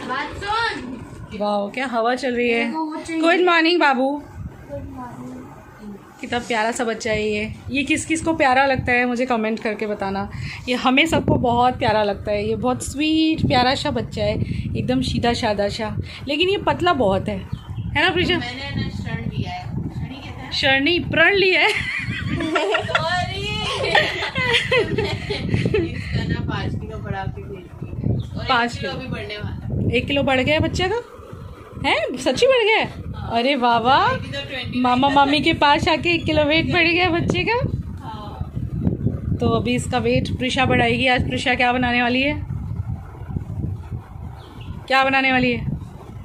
वाह क्या हवा चल रही है। गुड मॉर्निंग बाबू। कितना प्यारा सा बच्चा है ये किस किस को प्यारा लगता है मुझे कमेंट करके बताना। ये हमें सबको बहुत प्यारा लगता है। ये बहुत स्वीट प्यारा सा बच्चा है, एकदम सीधा सादा सा, लेकिन ये पतला बहुत है ना प्रिशा? मैंने शरण लिया है। शरण नहीं, प्रण लिया है। इसका ना 5 किलो बढ़ा के भेज दी और 5 किलो भी बढ़ने वाला। 1 किलो बढ़ गया बच्चे का? है सच्ची बढ़ गया? अरे वाह वाह, मामा मामी के पास आके 1 किलो वेट बढ़ गया बच्चे का। तो अभी इसका वेट प्रिशा बढ़ाएगी। आज प्रिशा क्या बनाने वाली है? क्या बनाने वाली है?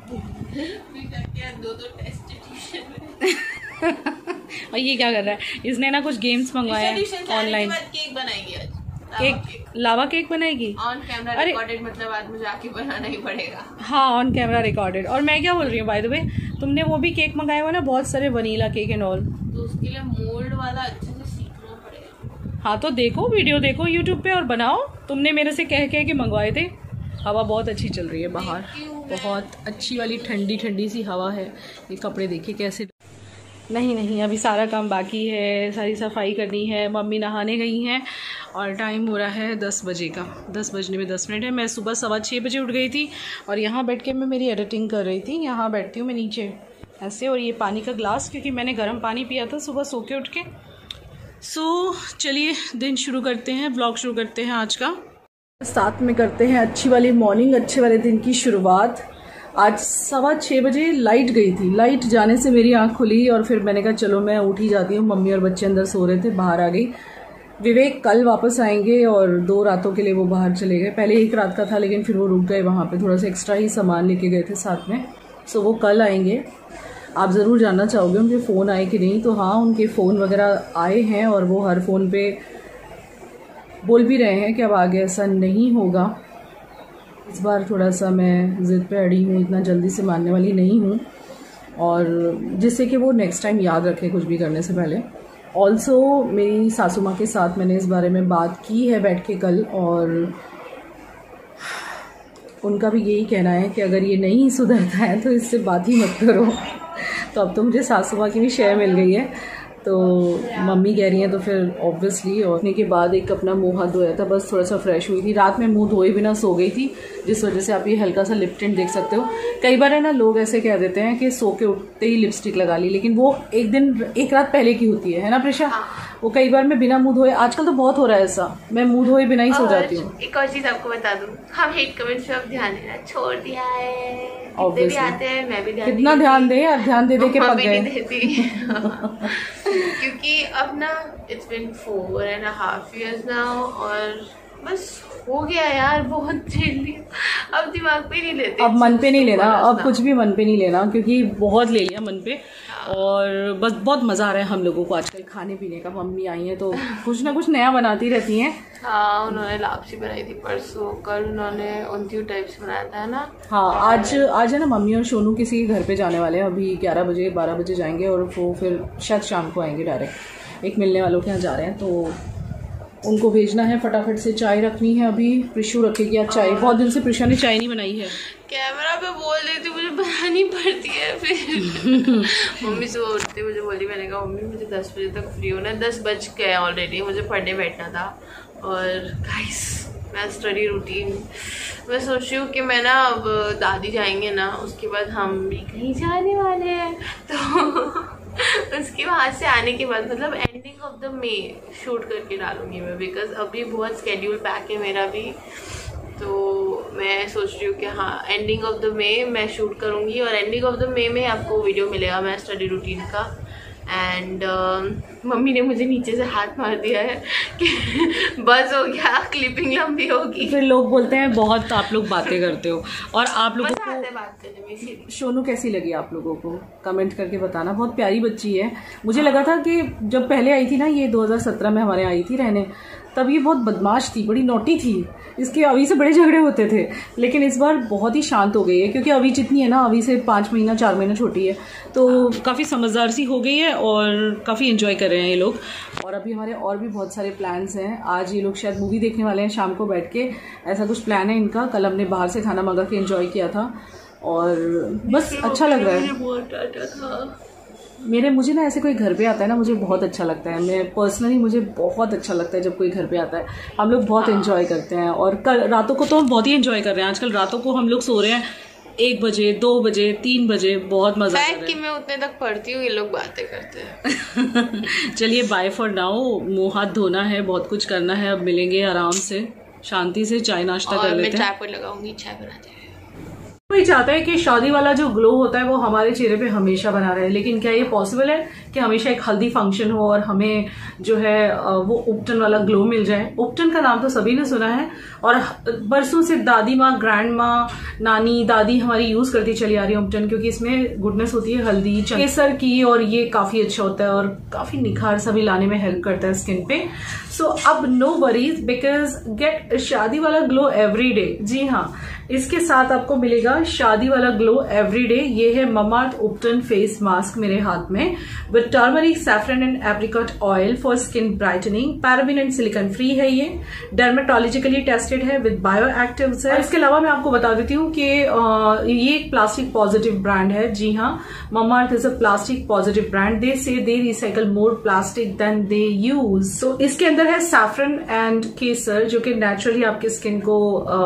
और ये क्या कर रहा है? इसने ना कुछ गेम्स मंगवाए ऑनलाइन। केक बनाएगी आज। केक, लावा केक बनाएगी ऑन कैमरा रिकॉर्डेड, मतलब आज मुझे आके बनाना ही पड़ेगा। हाँ ऑन कैमरा रिकॉर्डेड। और मैं क्या बोल रही हूँ बाय द वे, तुमने वो भी केक मंगाया हुआ ना, बहुत सारे वनीला केक एंड ऑल, तो उसके लिए मोल्ड वाला अच्छे से सीखना पड़ेगा। हाँ तो देखो वीडियो देखो यूट्यूब पे और बनाओ। तुमने मेरे से कह के मंगवाए थे। हवा बहुत अच्छी चल रही है बाहर, बहुत अच्छी वाली ठंडी ठंडी सी हवा है। ये कपड़े देखिए कैसे। नहीं अभी सारा काम बाकी है, सारी सफाई करनी है। मम्मी नहाने गई हैं और टाइम हो रहा है 10 बजे का। 10 बजने में 10 मिनट है। मैं सुबह 6:15 बजे उठ गई थी और यहाँ बैठ के मैं मेरी एडिटिंग कर रही थी। यहाँ बैठती हूँ मैं नीचे ऐसे, और ये पानी का ग्लास, क्योंकि मैंने गर्म पानी पिया था सुबह सो के उठ के। सो चलिए दिन शुरू करते हैं, ब्लॉग शुरू करते हैं आज का। साथ में करते हैं अच्छी वाली मॉर्निंग, अच्छे वाले दिन की शुरुआत। आज 6:15 बजे लाइट गई थी। लाइट जाने से मेरी आंख खुली और फिर मैंने कहा चलो मैं उठ ही जाती हूँ। मम्मी और बच्चे अंदर सो रहे थे, बाहर आ गई। विवेक कल वापस आएंगे और 2 रातों के लिए वो बाहर चले गए। पहले 1 रात का था लेकिन फिर वो रुक गए वहाँ पे, थोड़ा सा एक्स्ट्रा ही सामान लेके गए थे साथ में। सो वो कल आएंगे। आप ज़रूर जानना चाहोगे उनके फ़ोन आए कि नहीं, तो हाँ उनके फ़ोन वगैरह आए हैं और वो हर फ़ोन पे बोल भी रहे हैं कि अब आगे ऐसा नहीं होगा। इस बार थोड़ा सा मैं ज़िद पे अड़ी हूँ, इतना जल्दी से मानने वाली नहीं हूँ, और जिससे कि वो नेक्स्ट टाइम याद रखें कुछ भी करने से पहले। ऑल्सो मेरी सासू माँ के साथ मैंने इस बारे में बात की है बैठ के कल, और उनका भी यही कहना है कि अगर ये नहीं सुधरता है तो इससे बात ही मत करो। तो अब तो मुझे सासू माँ की भी शेयर मिल गई है, तो मम्मी कह रही हैं तो फिर ऑब्वियसली। और के बाद एक अपना मुंह हाथ धोया था, बस थोड़ा सा फ्रेश हुई थी। रात में मुंह धोए बिना सो गई थी, जिस वजह से आप ये हल्का सा लिप टिंट देख सकते हो। कई बार है ना लोग ऐसे कह देते हैं कि सो के उठते ही लिपस्टिक लगा ली, लेकिन वो एक रात पहले की होती है ना प्रिशा? वो कई बार मैं बिना मुंह धोए, आजकल तो बहुत हो रहा है ऐसा, मैं मुंह धोए बिना ही सो जाती हूँ। एक और चीज आपको बता दूं, हम हेट कमेंट्स पे अब ध्यान देना छोड़ दिया है। भी आते हैं, मैं भी कितना ध्यान दे यार, ध्यान दे के पक गए। क्योंकि अब ना इट्स बिन 4.5 years नाउ, और बस हो गया यार, बहुत झेल लिया। अब दिमाग पे नहीं लेते, अब मन पे नहीं लेना, अब कुछ भी मन पे नहीं लेना, क्योंकि बहुत ले लिया मन पे। और बस बहुत मज़ा आ रहा है हम लोगों को आजकल खाने पीने का। मम्मी आई हैं तो कुछ ना कुछ नया बनाती रहती हैं। हाँ उन्होंने लापसी बनाई थी परसों, कल उन्होंने उनती टाइप से बनाया था ना। हाँ आज है ना मम्मी और सोनू किसी घर पे जाने वाले हैं। अभी 11 बजे 12 बजे जाएंगे और वो फिर शायद शाम को आएंगे डायरेक्ट। एक मिलने वालों के यहाँ जा रहे हैं तो उनको भेजना है। फटाफट से चाय रखनी है। अभी प्रिशु रखेगी आज चाय, बहुत दिन से प्रिशा ने चाय नहीं बनाई है। कैमरा पे बोल रही थी मुझे बनानी पड़ती है फिर। मम्मी सुबह उठती मुझे बोली, मैंने कहा मम्मी मुझे 10 बजे तक फ्री होना है। 10 बज गए ऑलरेडी, मुझे पढ़ने बैठना था। और गाइस मैं स्टडी रूटीन मैं सोच रही हूँ कि मैं ना अब दादी जाएंगे ना, उसके बाद हम भी कहीं जाने वाले हैं, तो उसके वहाँ से आने के बाद मतलब ending of the May shoot करके डालूंगी मैं, बिकॉज अभी बहुत स्केड्यूल पैक है मेरा भी। तो मैं सोच रही हूँ कि हाँ एंडिंग ऑफ द मे मैं शूट करूँगी, और एंडिंग ऑफ द मे में आपको वीडियो मिलेगा मैं स्टडी रूटीन का। एंड मम्मी ने मुझे नीचे से हाथ मार दिया है कि बस हो गया, क्लिपिंग लंबी होगी। फिर लोग बोलते हैं बहुत आप लोग बातें करते हो। और आप लोगों को बात करने में सोनू कैसी लगी आप लोगों को कमेंट करके बताना। बहुत प्यारी बच्ची है। मुझे लगा था कि जब पहले आई थी ना, ये 2017 में हमारे आई थी रहने, तब ये बहुत बदमाश थी, बड़ी नोटी थी, इसके अवी से बड़े झगड़े होते थे। लेकिन इस बार बहुत ही शांत हो गई है, क्योंकि अवी जितनी है ना, अवी से 5 महीना 4 महीना छोटी है, तो काफ़ी समझदार सी हो गई है और काफ़ी एंजॉय कर रहे हैं ये लोग। और अभी हमारे और भी बहुत सारे प्लान्स हैं। आज ये लोग शायद मूवी देखने वाले हैं शाम को बैठ के, ऐसा कुछ प्लान है इनका। कल हमने बाहर से खाना मंगा के एंजॉय किया था और बस अच्छा लग रहा है। मुझे ना ऐसे कोई घर पे आता है ना, मुझे बहुत अच्छा लगता है। मैं पर्सनली, मुझे बहुत अच्छा लगता है जब कोई घर पे आता है। हम लोग बहुत एंजॉय करते हैं और कल रातों को तो हम बहुत ही एंजॉय कर रहे हैं। आजकल रातों को हम लोग सो रहे हैं 1 बजे, 2 बजे, 3 बजे, बहुत मजा आता है। कि मैं उतने तक पढ़ती हूँ, ये लोग बातें करते हैं। चलिए बाय फॉर नाउ। मुंह हाथ धोना है, बहुत कुछ करना है। अब मिलेंगे आराम से, शांति से चाय नाश्ता कर लेते हैं। मैं चाय पर लगाऊंगी, चाय बनाते हैं। कोई चाहता है कि शादी वाला जो ग्लो होता है वो हमारे चेहरे पे हमेशा बना रहे, लेकिन क्या ये पॉसिबल है कि हमेशा एक हल्दी फंक्शन हो और हमें जो है वो उपटन वाला ग्लो मिल जाए? उपटन का नाम तो सभी ने सुना है और बरसों से दादी माँ, ग्रैंड माँ, नानी, दादी हमारी यूज करती चली आ रही है उपटन, क्योंकि इसमें गुडनेस होती है हल्दी, केसर की, और ये काफी अच्छा होता है और काफी निखार सभी लाने में हेल्प करता है स्किन पे। सो अब नो वरीज, बिकॉज गेट शादी वाला ग्लो एवरी डे। जी हाँ, इसके साथ आपको मिलेगा शादी वाला ग्लो एवरीडे। ये है ममाअर्थ उपटन फेस मास्क मेरे हाथ में, with turmeric, saffron and apricot oil for skin brightening. Paraben and silicone free है, ये डर्मेटोलॉजिकली टेस्टेड है, विद बायो एक्टिव्स है। इसके अलावा मैं आपको बता देती हूँ कि ये एक प्लास्टिक पॉजिटिव ब्रांड है। जी हाँ, Mamaearth is a plastic positive brand. They say they recycle more plastic than they use. So इसके अंदर है सैफरन एंड केसर, जो कि नेचुरली आपकी स्किन को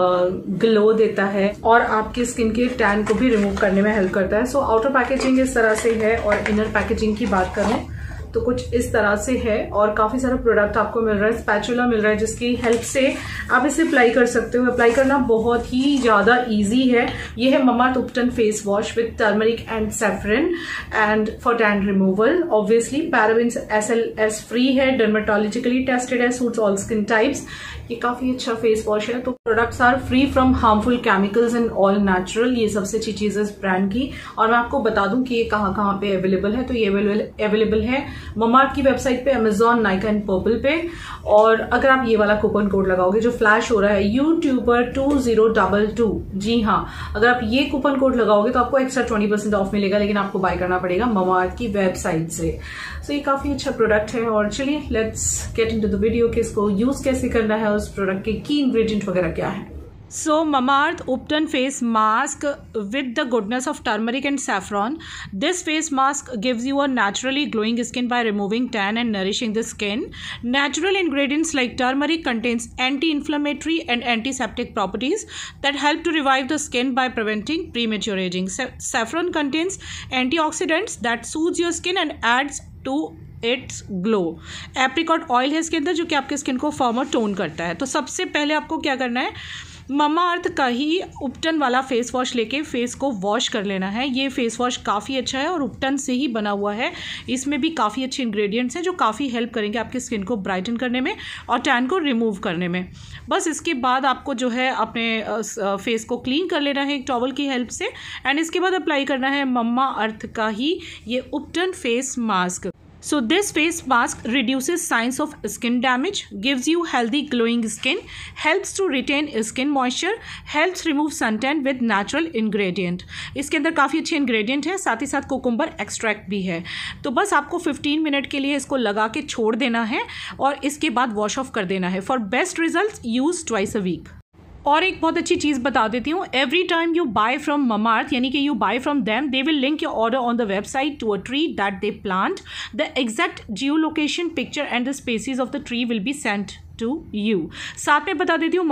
ग्लो देता है और आपकी स्किन के टैन को भी रिमूव करने में हेल्प करता है। सो आउटर पैकेजिंग इस तरह से है और इनर पैकेजिंग की बात करूं तो कुछ इस तरह से है और काफी सारा प्रोडक्ट आपको मिल रहा है। स्पैचुला मिल रहा है जिसकी हेल्प से आप इसे अप्लाई कर सकते हो। अप्लाई करना बहुत ही ज्यादा इजी है। ये है Mamaearth Ubtan face wash with turmeric and saffron and for tan removal. Obviously parabens SLS free है, डर्मेटोलॉजिकली टेस्टेड है, सूट्स ऑल स्किन टाइप्स। ये काफी अच्छा फेस वॉश है। तो products are free from harmful chemicals and all natural. ये सबसे अच्छी चीज है इस ब्रांड की। और मैं आपको बता दूं कि ये कहाँ पे अवेलेबल है। तो ये अवेलेबल है ममाअर्थ की वेबसाइट पे, अमेजॉन, नाइका एंड पर्पल पे। और अगर आप ये वाला कूपन कोड लगाओगे जो फ्लैश हो रहा है, यूट्यूबर 2022, जी हाँ, अगर आप ये कूपन कोड लगाओगे तो आपको एक्स्ट्रा 20% ऑफ मिलेगा, लेकिन आपको बाय करना पड़ेगा ममाअर्थ की वेबसाइट से। सो ये काफी अच्छा प्रोडक्ट है। और चलिए let's get into the video कि इसको यूज कैसे करना है, उस प्रोडक्ट के की इंग्रेडिएंट वगैरह क्या है। So Mamaearth Upton face mask with the goodness of turmeric and saffron. This face mask gives you a naturally glowing skin by removing tan and nourishing the skin. Natural ingredients like turmeric contains anti-inflammatory and antiseptic properties that help to revive the skin by preventing premature aging. Saffron contains antioxidants that soothes your skin and adds to its glow. Apricot oil है इसके अंदर जो कि आपके skin को firm और tone करता है। तो सबसे पहले आपको क्या करना है, ममाअर्थ का ही उपटन वाला फेस वॉश लेके फेस को वॉश कर लेना है। ये फेस वॉश काफ़ी अच्छा है और उपटन से ही बना हुआ है। इसमें भी काफ़ी अच्छे इंग्रेडिएंट्स हैं जो काफ़ी हेल्प करेंगे आपके स्किन को ब्राइटन करने में और टैन को रिमूव करने में। बस इसके बाद आपको जो है अपने फेस को क्लीन कर लेना है एक टॉवल की हेल्प से एंड इसके बाद अप्लाई करना है ममाअर्थ का ही ये ubtan face mask. So this face mask reduces signs of skin damage, gives you healthy glowing skin, helps to retain skin moisture, helps remove suntan with natural ingredient. इसके अंदर काफ़ी अच्छे ingredient है, साथ ही साथ कोकुम्बर एक्सट्रैक्ट भी है। तो बस आपको 15 मिनट के लिए इसको लगा के छोड़ देना है और इसके बाद वॉश ऑफ कर देना है। For best result use twice a week. और एक बहुत अच्छी चीज़ बता देती हूँ, every time you buy from Mamaearth यानी कि you buy from them, they will link your order on the website to a tree that they plant. The exact geo location, picture and the species of the tree will be sent to you. साथ में बता देती हूँ,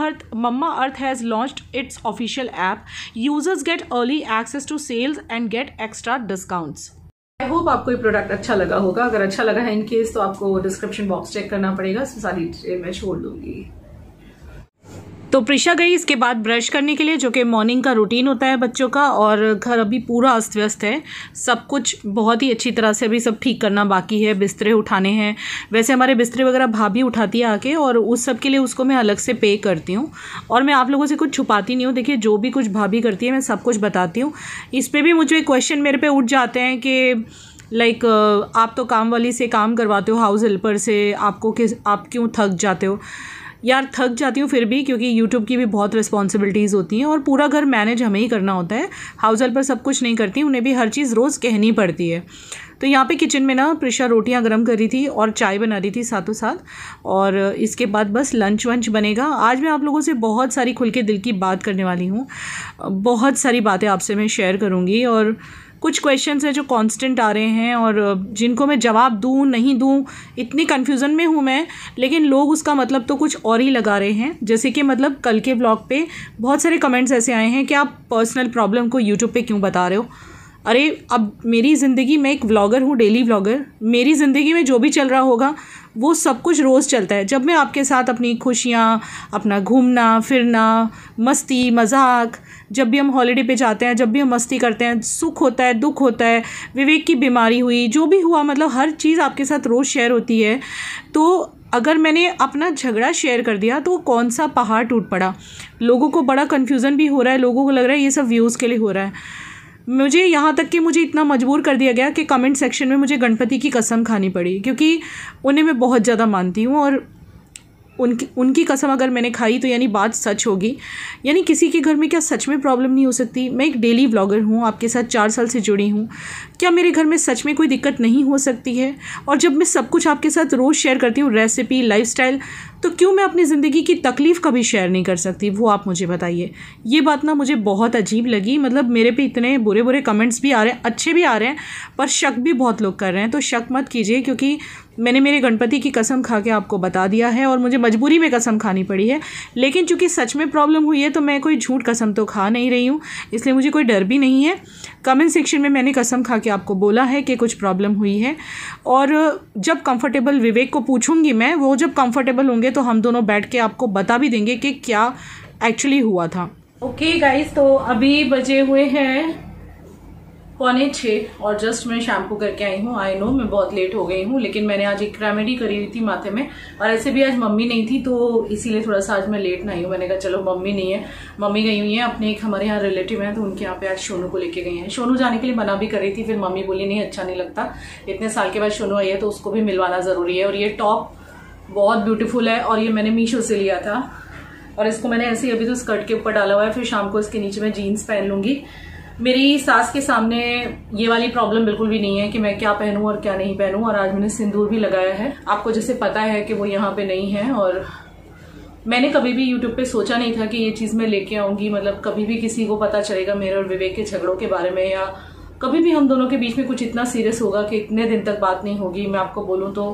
Mamaearth has launched it's official app. Users get early access to sales and get extra discounts. I hope आपको ये product अच्छा लगा होगा। अगर अच्छा लगा है इन केस तो आपको डिस्क्रिप्शन बॉक्स चेक करना पड़ेगा, सारी डिटेल मैं छोड़ दूंगी। तो प्रिशा गई इसके बाद ब्रश करने के लिए, जो कि मॉर्निंग का रूटीन होता है बच्चों का। और घर अभी पूरा अस्त व्यस्त है, सब कुछ बहुत ही अच्छी तरह से अभी सब ठीक करना बाकी है, बिस्तरे उठाने हैं। वैसे हमारे बिस्तरे वगैरह भाभी उठाती है आके और उस सब के लिए उसको मैं अलग से पे करती हूँ और मैं आप लोगों से कुछ छुपाती नहीं हूँ। देखिए जो भी कुछ भाभी करती है मैं सब कुछ बताती हूँ। इस पर भी मुझे क्वेश्चन मेरे पे उठ जाते हैं कि लाइक आप तो काम वाली से काम करवाते हो, हाउस हेल्पर से, आप क्यों थक जाते हो? यार थक जाती हूँ फिर भी, क्योंकि यूट्यूब की भी बहुत रिस्पॉन्सिबिलिटीज़ होती हैं और पूरा घर मैनेज हमें ही करना होता है। हाउस हेल्पर सब कुछ नहीं करती, उन्हें भी हर चीज़ रोज़ कहनी पड़ती है। तो यहाँ पे किचन में ना प्रिशा रोटियाँ गर्म कर रही थी और चाय बना रही थी साथों साथ, और इसके बाद बस लंच वंच बनेगा। आज मैं आप लोगों से बहुत सारी खुल के दिल की बात करने वाली हूँ, बहुत सारी बातें आपसे मैं शेयर करूँगी, और कुछ क्वेश्चंस हैं जो कांस्टेंट आ रहे हैं और जिनको मैं जवाब दूं नहीं दूं इतनी कन्फ्यूज़न में हूं मैं, लेकिन लोग उसका मतलब तो कुछ और ही लगा रहे हैं। जैसे कि मतलब कल के व्लॉग पे बहुत सारे कमेंट्स ऐसे आए हैं कि आप पर्सनल प्रॉब्लम को यूट्यूब पे क्यों बता रहे हो। अरे अब मेरी ज़िंदगी में एक व्लॉगर हूँ, डेली व्लॉगर, मेरी ज़िंदगी में जो भी चल रहा होगा वो सब कुछ रोज़ चलता है। जब मैं आपके साथ अपनी खुशियाँ, अपना घूमना फिरना, मस्ती मजाक, जब भी हम हॉलीडे पे जाते हैं, जब भी हम मस्ती करते हैं, सुख होता है दुख होता है, विवेक की बीमारी हुई, जो भी हुआ, मतलब हर चीज़ आपके साथ रोज़ शेयर होती है। तो अगर मैंने अपना झगड़ा शेयर कर दिया तो कौन सा पहाड़ टूट पड़ा। लोगों को बड़ा कन्फ्यूज़न भी हो रहा है, लोगों को लग रहा है ये सब व्यूज़ के लिए हो रहा है। मुझे यहाँ तक कि मुझे इतना मजबूर कर दिया गया कि कमेंट सेक्शन में मुझे गणपति की कसम खानी पड़ी, क्योंकि उन्हें मैं बहुत ज़्यादा मानती हूँ और उनकी कसम अगर मैंने खाई तो यानी बात सच होगी। यानी किसी के घर में क्या सच में प्रॉब्लम नहीं हो सकती? मैं एक डेली व्लॉगर हूँ, आपके साथ 4 साल से जुड़ी हूँ, क्या मेरे घर में सच में कोई दिक्कत नहीं हो सकती है? और जब मैं सब कुछ आपके साथ रोज़ शेयर करती हूँ, रेसिपी, लाइफस्टाइल, तो क्यों मैं अपनी ज़िंदगी की तकलीफ़ कभी शेयर नहीं कर सकती? वो आप मुझे बताइए। ये बात ना मुझे बहुत अजीब लगी। मतलब मेरे पे इतने बुरे बुरे कमेंट्स भी आ रहे हैं, अच्छे भी आ रहे हैं, पर शक भी बहुत लोग कर रहे हैं। तो शक मत कीजिए, क्योंकि मैंने मेरे गणपति की कसम खा के आपको बता दिया है और मुझे मजबूरी में कसम खानी पड़ी है। लेकिन चूंकि सच में प्रॉब्लम हुई है तो मैं कोई झूठ कसम तो खा नहीं रही हूँ, इसलिए मुझे कोई डर भी नहीं है। कमेंट सेक्शन में मैंने कसम खा के आपको बोला है कि कुछ प्रॉब्लम हुई है, और जब कंफर्टेबल विवेक को पूछूंगी मैं, वो जब कंफर्टेबल होंगे तो हम दोनों बैठ के आपको बता भी देंगे कि क्या एक्चुअली हुआ था। ओके गाइस, तो अभी बजे हुए हैं 5:45 और जस्ट मैं शैम्पू करके आई हूँ। आई नो मैं बहुत लेट हो गई हूँ, लेकिन मैंने आज एक रेमेडी करी हुई थी माथे में, और ऐसे भी आज मम्मी नहीं थी तो इसीलिए थोड़ा सा आज मैं लेट नहीं हूँ। मैंने कहा चलो मम्मी नहीं है, मम्मी गई हुई है अपने एक हमारे यहाँ रिलेटिव है, तो उनके यहाँ पे आज सोनू को लेके गई है। सोनू जाने के लिए मना भी कर रही थी, फिर मम्मी बोली नहीं अच्छा नहीं लगता, इतने साल के बाद सोनू आई है तो उसको भी मिलवाना जरूरी है। और ये टॉप बहुत ब्यूटीफुल है और ये मैंने मीशो से लिया था, और इसको मैंने ऐसे ही अभी तो स्कर्ट के ऊपर डाला हुआ है, फिर शाम को इसके नीचे मैं जीन्स पहन लूंगी। मेरी सास के सामने ये वाली प्रॉब्लम बिल्कुल भी नहीं है कि मैं क्या पहनूं और क्या नहीं पहनूं। और आज मैंने सिंदूर भी लगाया है, आपको जैसे पता है कि वो यहाँ पे नहीं है, और मैंने कभी भी यूट्यूब पे सोचा नहीं था कि ये चीज मैं लेके आऊंगी। मतलब कभी भी किसी को पता चलेगा मेरे और विवेक के झगड़ों के बारे में, या कभी भी हम दोनों के बीच में कुछ इतना सीरियस होगा कि इतने दिन तक बात नहीं होगी। मैं आपको बोलूं तो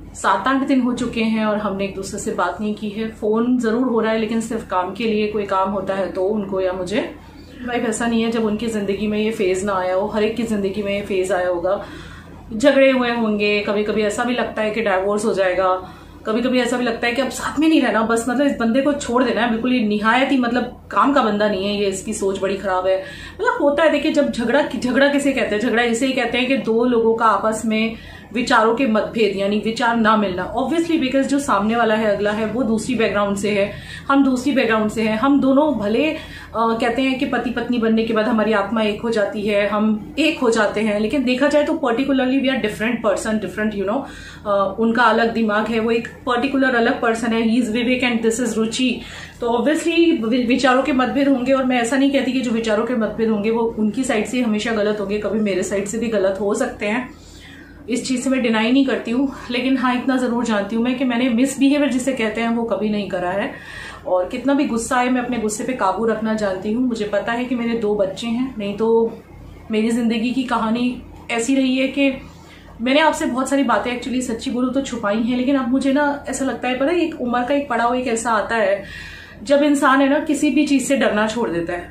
7-8 दिन हो चुके हैं और हमने एक दूसरे से बात नहीं की है। फोन जरूर हो रहा है, लेकिन सिर्फ काम के लिए, कोई काम होता है तो उनको या मुझे। लाइफ ऐसा नहीं है जब उनकी जिंदगी में ये फेज ना आया हो, हर एक की जिंदगी में ये फेज आया होगा, झगड़े हुए होंगे, कभी कभी ऐसा भी लगता है कि डाइवोर्स हो जाएगा, कभी कभी ऐसा भी लगता है कि अब साथ में नहीं रहना, बस मतलब इस बंदे को छोड़ देना है, बिल्कुल ये निहायत ही मतलब काम का बंदा नहीं है, ये इसकी सोच बड़ी खराब है। मतलब होता है, देखिए जब झगड़ा किसे कहते हैं? झगड़ा इसे ही कहते हैं कि दो लोगों का आपस में विचारों के मतभेद यानी विचार ना मिलना। ऑब्वियसली बिकॉज जो सामने वाला है, अगला है, वो दूसरी बैकग्राउंड से है, हम दूसरी बैकग्राउंड से हैं। हम दोनों भले कहते हैं कि पति पत्नी बनने के बाद हमारी आत्मा एक हो जाती है, हम एक हो जाते हैं, लेकिन देखा जाए तो particularly we are different person, different you know. उनका अलग दिमाग है, वो एक पर्टिकुलर अलग पर्सन है, he is Vivek and this is Ruchi. तो ऑब्वियसली विचारों के मतभेद होंगे, और मैं ऐसा नहीं कहती कि जो विचारों के मतभेद होंगे वो उनकी साइड से हमेशा गलत होंगे, कभी मेरे साइड से भी गलत हो सकते हैं, इस चीज से मैं डिनाई नहीं करती हूँ। लेकिन हाँ इतना जरूर जानती हूँ मैं कि मैंने मिसबिहेवियर जिसे कहते हैं वो कभी नहीं करा है, और कितना भी गुस्सा आए मैं अपने गुस्से पे काबू रखना जानती हूँ। मुझे पता है कि मेरे 2 बच्चे हैं, नहीं तो मेरी जिंदगी की कहानी ऐसी रही है कि मैंने आपसे बहुत सारी बातें एक्चुअली सच्ची बोलूं तो छुपाई हैं, लेकिन अब मुझे ना ऐसा लगता है, पता है एक उम्र का एक पड़ाव एक ऐसा आता है जब इंसान है ना किसी भी चीज से डरना छोड़ देता है,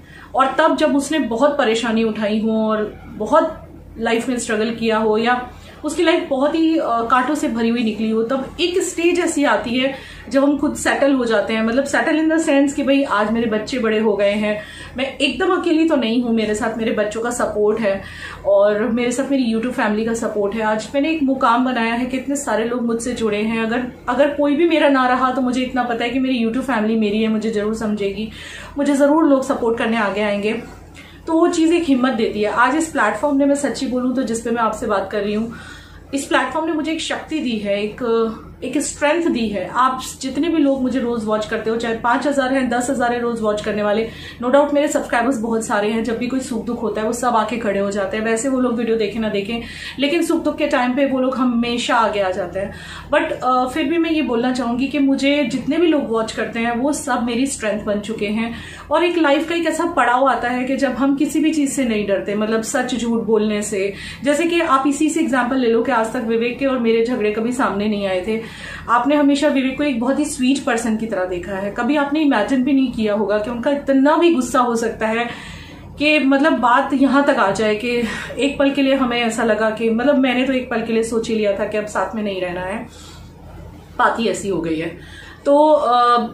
और तब जब उसने बहुत परेशानी उठाई हो और बहुत लाइफ में स्ट्रगल किया हो, या उसकी लाइफ बहुत ही कांटों से भरी हुई निकली हो, तब एक स्टेज ऐसी आती है जब हम खुद सेटल हो जाते हैं। मतलब सेटल इन द सेंस कि भाई आज मेरे बच्चे बड़े हो गए हैं, मैं एकदम अकेली तो नहीं हूँ, मेरे साथ मेरे बच्चों का सपोर्ट है और मेरे साथ मेरी यूट्यूब फैमिली का सपोर्ट है। आज मैंने एक मुकाम बनाया है कि इतने सारे लोग मुझसे जुड़े हैं। अगर कोई भी मेरा ना रहा तो मुझे इतना पता है कि मेरी यूट्यूब फैमिली मेरी है, मुझे जरूर समझेगी, मुझे जरूर लोग सपोर्ट करने आगे आएंगे। तो तो वो चीज़ एक हिम्मत देती है। आज इस प्लेटफॉर्म ने, मैं सच्ची बोलूँ तो, जिस पे मैं आपसे बात कर रही हूँ, इस प्लेटफॉर्म ने मुझे एक शक्ति दी है, एक स्ट्रेंथ दी है। आप जितने भी लोग मुझे रोज वॉच करते हो, चाहे 5000 हैं, 10,000 है रोज वॉच करने वाले, नो डाउट मेरे सब्सक्राइबर्स बहुत सारे हैं। जब भी कोई सुख दुख होता है वो सब आके खड़े हो जाते हैं। वैसे वो लोग वीडियो देखें ना देखें, लेकिन सुख दुख के टाइम पे वो लोग हमेशा आगे आ जाते हैं। बट फिर भी मैं ये बोलना चाहूंगी कि मुझे जितने भी लोग वॉच करते हैं वो सब मेरी स्ट्रेंथ बन चुके हैं। और एक लाइफ का एक ऐसा पड़ाव आता है कि जब हम किसी भी चीज से नहीं डरते, मतलब सच झूठ बोलने से। जैसे कि आप इसी से एग्जाम्पल ले लो कि आज तक विवेक के और मेरे झगड़े कभी सामने नहीं आए थे। आपने हमेशा विवेक को एक बहुत ही स्वीट पर्सन की तरह देखा है। कभी आपने इमेजिन भी नहीं किया होगा कि उनका इतना भी गुस्सा हो सकता है कि मतलब बात यहां तक आ जाए कि एक पल के लिए हमें ऐसा लगा कि, मतलब मैंने तो एक पल के लिए सोच ही लिया था कि अब साथ में नहीं रहना है। बात ही ऐसी हो गई है। तो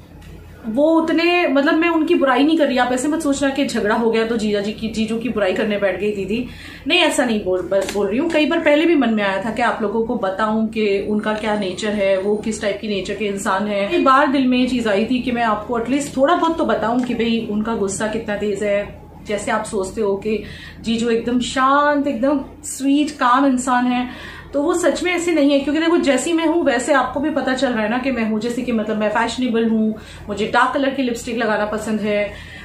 वो उतने, मतलब मैं उनकी बुराई नहीं कर रही, आप ऐसे मत सोचना कि झगड़ा हो गया तो जीजू की बुराई करने बैठ गई दीदी। नहीं, ऐसा नहीं बोल रही हूँ। कई बार पहले भी मन में आया था कि आप लोगों को बताऊं कि उनका क्या नेचर है, वो किस टाइप की नेचर के इंसान है। कई बार दिल में ये चीज आई थी कि मैं आपको एटलीस्ट थोड़ा बहुत तो बताऊं कि भाई उनका गुस्सा कितना तेज है। जैसे आप सोचते हो कि जीजू एकदम शांत, एकदम स्वीट, काम इंसान है, तो वो सच में ऐसे नहीं है। क्योंकि देखो, जैसी मैं हूँ वैसे आपको भी पता चल रहा है ना कि मैं हूँ। जैसे कि मतलब मैं फैशनेबल हूँ, मुझे डार्क कलर की लिपस्टिक लगाना पसंद है,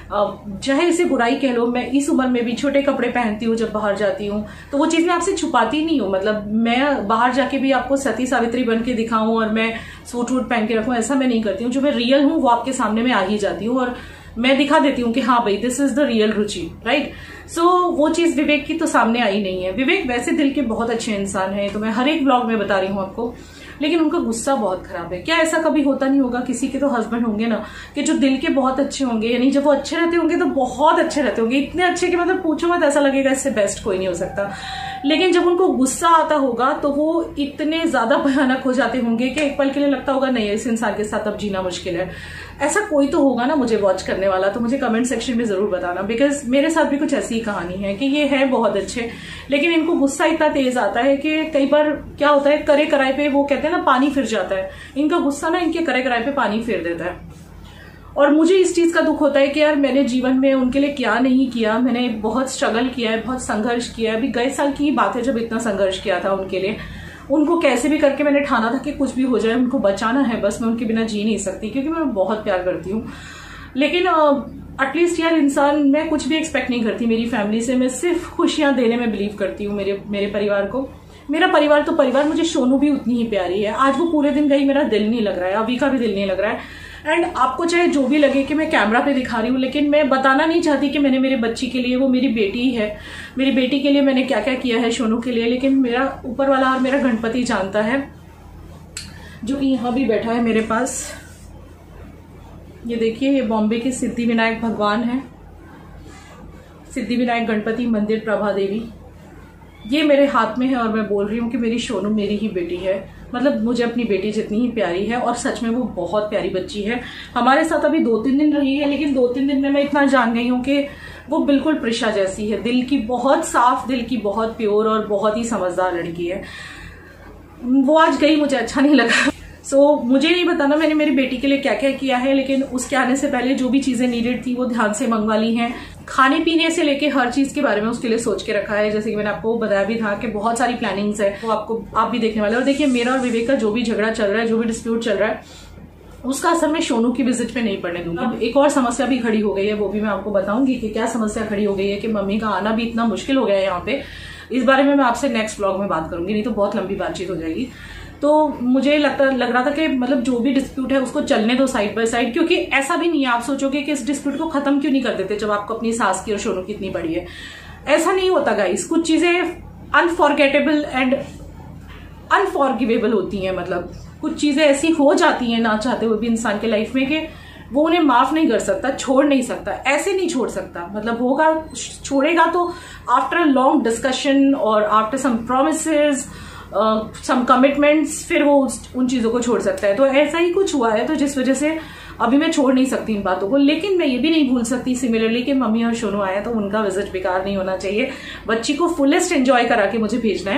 चाहे इसे बुराई कह लो। मैं इस उम्र में भी छोटे कपड़े पहनती हूँ जब बाहर जाती हूँ, तो वो चीज मैं आपसे छुपाती नहीं हूँ। मतलब मैं बाहर जाके भी आपको सती सावित्री बन के दिखाऊं और मैं सूट वूट पहन के रखूं, ऐसा मैं नहीं करती हूँ। जो मैं रियल हूँ वो आपके सामने मैं आ ही जाती हूँ और मैं दिखा देती हूँ कि हाँ भाई, this is the real Ruchi, right. So वो चीज विवेक की तो सामने आई नहीं है। विवेक वैसे दिल के बहुत अच्छे इंसान है, तो मैं हर एक ब्लॉग में बता रही हूँ आपको, लेकिन उनका गुस्सा बहुत खराब है। क्या ऐसा कभी होता नहीं होगा? किसी के तो हस्बैंड होंगे ना कि जो दिल के बहुत अच्छे होंगे, यानी जब वो अच्छे रहते होंगे तो बहुत अच्छे रहते होंगे, इतने अच्छे कि मतलब पूछो मत, ऐसा लगेगा इससे बेस्ट कोई नहीं हो सकता। लेकिन जब उनको गुस्सा आता होगा तो वो इतने ज्यादा भयानक हो जाते होंगे कि एक पल के लिए लगता होगा नहीं, इस इंसान के साथ अब जीना मुश्किल है। ऐसा कोई तो होगा ना मुझे वॉच करने वाला, तो मुझे कमेंट सेक्शन में जरूर बताना, बिकॉज मेरे साथ भी कुछ ऐसी ही कहानी है कि ये है बहुत अच्छे, लेकिन इनको गुस्सा इतना तेज आता है कि कई बार क्या होता है, करे कराए पे वो कहते हैं ना पानी फिर जाता है। इनका गुस्सा ना इनके करे कराए पे पानी फिर देता है। और मुझे इस चीज का दुख होता है कि यार मैंने जीवन में उनके लिए क्या नहीं किया। मैंने बहुत स्ट्रगल किया है, बहुत संघर्ष किया है। अभी गए साल की बात है जब इतना संघर्ष किया था उनके लिए। उनको कैसे भी करके मैंने ठाना था कि कुछ भी हो जाए उनको बचाना है, बस मैं उनके बिना जी नहीं सकती, क्योंकि मैं बहुत प्यार करती हूँ। लेकिन एटलीस्ट यार इंसान, मैं कुछ भी एक्सपेक्ट नहीं करती मेरी फैमिली से। मैं सिर्फ खुशियां देने में बिलीव करती हूँ मेरे परिवार को। मेरा परिवार तो परिवार, मुझे सोनू भी उतनी ही प्यारी है। आज वो पूरे दिन गई, मेरा दिल नहीं लग रहा है, अभी का भी दिल नहीं लग रहा है। एंड आपको चाहे जो भी लगे कि मैं कैमरा पे दिखा रही हूँ, लेकिन मैं बताना नहीं चाहती कि मैंने मेरे बच्ची के लिए, वो मेरी बेटी ही है, मेरी बेटी के लिए मैंने क्या क्या किया है सोनू के लिए। लेकिन मेरा ऊपर वाला और मेरा गणपति जानता है, जो कि यहाँ भी बैठा है मेरे पास। ये देखिए, ये बॉम्बे के सिद्धि विनायक भगवान है, सिद्धि विनायक गणपति मंदिर, प्रभा देवी। ये मेरे हाथ में है और मैं बोल रही हूँ कि मेरी सोनू मेरी ही बेटी है। मतलब मुझे अपनी बेटी जितनी ही प्यारी है, और सच में वो बहुत प्यारी बच्ची है। हमारे साथ अभी 2-3 दिन रही है, लेकिन 2-3 दिन में मैं इतना जान गई हूँ कि वो बिल्कुल प्रिशा जैसी है। दिल की बहुत साफ, दिल की बहुत प्योर और बहुत ही समझदार लड़की है। वो आज गई, मुझे अच्छा नहीं लगा। मुझे नहीं बताना मैंने मेरी बेटी के लिए क्या क्या किया है, लेकिन उसके आने से पहले जो भी चीजें नीडेड थी वो ध्यान से मंगवा ली हैं। खाने पीने से लेके हर चीज के बारे में उसके लिए सोच के रखा है। जैसे कि मैंने आपको बताया भी था कि बहुत सारी प्लानिंग्स है, वो आप भी देखने वाले। और देखिए, मेरा और विवेक का जो भी झगड़ा चल रहा है, जो भी डिस्प्यूट चल रहा है, उसका असर मैं सोनू की विजिट पे नहीं पड़ने दूंगी। एक और समस्या भी खड़ी हो गई है, वो भी मैं आपको बताऊंगी कि क्या समस्या खड़ी हो गई है कि मम्मी का आना भी इतना मुश्किल हो गया है यहाँ पे। इस बारे में मैं आपसे नेक्स्ट व्लॉग में बात करूंगी, नहीं तो बहुत लंबी बातचीत हो जाएगी। तो मुझे लग रहा था कि मतलब जो भी डिस्प्यूट है उसको चलने दो साइड बाय साइड, क्योंकि ऐसा भी नहीं है, आप सोचोगे कि इस डिस्प्यूट को खत्म क्यों नहीं कर देते जब आपको अपनी सास की और सोनू की इतनी बड़ी है। ऐसा नहीं होता गाइस, कुछ चीजें अनफॉरगेटेबल एंड अनफॉरगिवेबल होती हैं। मतलब कुछ चीजें ऐसी हो जाती हैं ना चाहते हुए भी इंसान के लाइफ में कि वो उन्हें माफ नहीं कर सकता, छोड़ नहीं सकता, ऐसे नहीं छोड़ सकता। मतलब होगा, छोड़ेगा तो आफ्टर अ लॉन्ग डिस्कशन और after some promises, some commitments, फिर वो उन चीजों को छोड़ सकता है। तो ऐसा ही कुछ हुआ है, तो जिस वजह से अभी मैं छोड़ नहीं सकती इन बातों को। लेकिन मैं ये भी नहीं भूल सकती सिमिलरली कि मम्मी और सोनू आया तो उनका विजिट बेकार नहीं होना चाहिए। बच्ची को फुलेस्ट एंजॉय करा के मुझे भेजना है।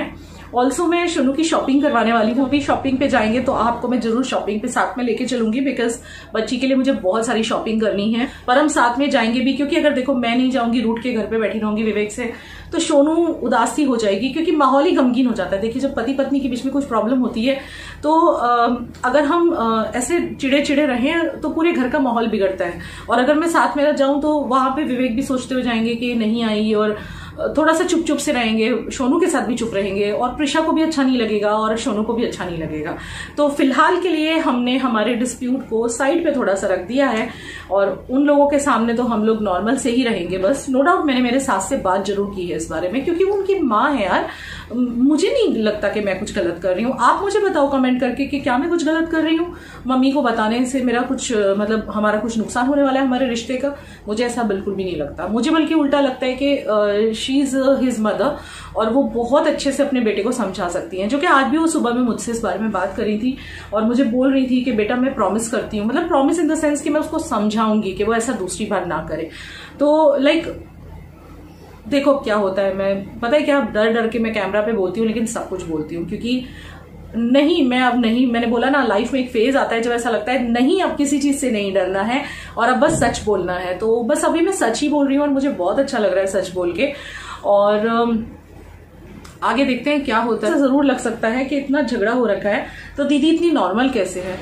ऑल्सो मैं शोनू की शॉपिंग करवाने वाली हूँ। अभी शॉपिंग पे जाएंगे तो आपको मैं जरूर शॉपिंग पे साथ में लेके चलूंगी, बिकॉज बच्ची के लिए मुझे बहुत सारी शॉपिंग करनी है। पर हम साथ में जाएंगे भी, क्योंकि अगर देखो मैं नहीं जाऊंगी, रूट के घर पे बैठी रहूंगी विवेक से, तो शोनू उदासी हो जाएगी, क्योंकि माहौल ही गमगीन हो जाता है। देखिए जब पति पत्नी के बीच में कुछ प्रॉब्लम होती है तो अगर हम ऐसे चिड़े चिड़े रहें तो पूरे घर का माहौल बिगड़ता है। और अगर मैं साथ में जाऊं तो वहां पे विवेक भी सोचते हुए जाएंगे कि नहीं आई, और थोड़ा सा चुप चुप से रहेंगे, शोनू के साथ भी चुप रहेंगे, और प्रिशा को भी अच्छा नहीं लगेगा और शोनू को भी अच्छा नहीं लगेगा। तो फिलहाल के लिए हमने हमारे डिस्प्यूट को साइड पे थोड़ा सा रख दिया है, और उन लोगों के सामने तो हम लोग नॉर्मल से ही रहेंगे बस। नो डाउट मैंने मेरे सास से बात जरूर की है इस बारे में, क्योंकि वो उनकी माँ है यार। मुझे नहीं लगता कि मैं कुछ गलत कर रही हूँ। आप मुझे बताओ कमेंट करके कि क्या मैं कुछ गलत कर रही हूँ। मम्मी को बताने से मेरा कुछ मतलब हमारा कुछ नुकसान होने वाला है हमारे रिश्ते का? मुझे ऐसा बिल्कुल भी नहीं लगता। मुझे बल्कि उल्टा लगता है कि शी इज हिज मदर, और वो बहुत अच्छे से अपने बेटे को समझा सकती हैं। जो कि आज भी वो सुबह में मुझसे इस बारे में बात कर रही थी और मुझे बोल रही थी कि बेटा मैं प्रॉमिस करती हूँ, मतलब प्रॉमिस इन द सेंस कि मैं उसको समझाऊंगी कि वो ऐसा दूसरी बार ना करे। तो लाइक देखो क्या होता है, मैं पता है क्या डर डर के मैं कैमरा पे बोलती हूँ, लेकिन सब कुछ बोलती हूँ, क्योंकि नहीं मैं अब नहीं, मैंने बोला ना लाइफ में एक फेज आता है जब ऐसा लगता है नहीं अब किसी चीज से नहीं डरना है और अब बस सच बोलना है। तो बस अभी मैं सच ही बोल रही हूँ और मुझे बहुत अच्छा लग रहा है सच बोल के। और आगे देखते हैं क्या होता है। जरूर लग सकता है कि इतना झगड़ा हो रखा है तो दीदी इतनी नॉर्मल कैसे है।